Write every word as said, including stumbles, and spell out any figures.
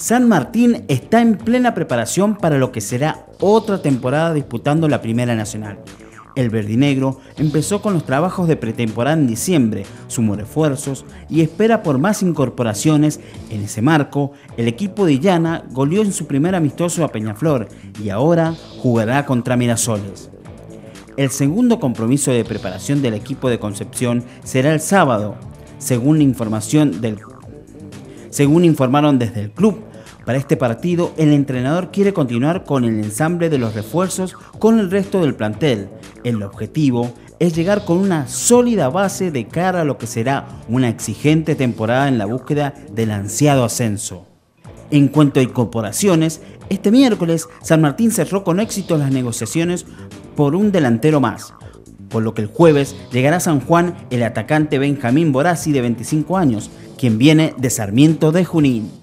San Martín está en plena preparación para lo que será otra temporada disputando la Primera Nacional. El verdinegro empezó con los trabajos de pretemporada en diciembre, sumó refuerzos y espera por más incorporaciones. En ese marco, el equipo de Illana goleó en su primer amistoso a Peñaflor y ahora jugará contra Mirasoles. El segundo compromiso de preparación del equipo de Concepción será el sábado, según la información del Según informaron desde el club. Para este partido, el entrenador quiere continuar con el ensamble de los refuerzos con el resto del plantel. El objetivo es llegar con una sólida base de cara a lo que será una exigente temporada en la búsqueda del ansiado ascenso. En cuanto a incorporaciones, este miércoles San Martín cerró con éxito las negociaciones por un delantero más, por lo que el jueves llegará a San Juan el atacante Benjamín Borazzi de veinticinco años, quien viene de Sarmiento de Junín.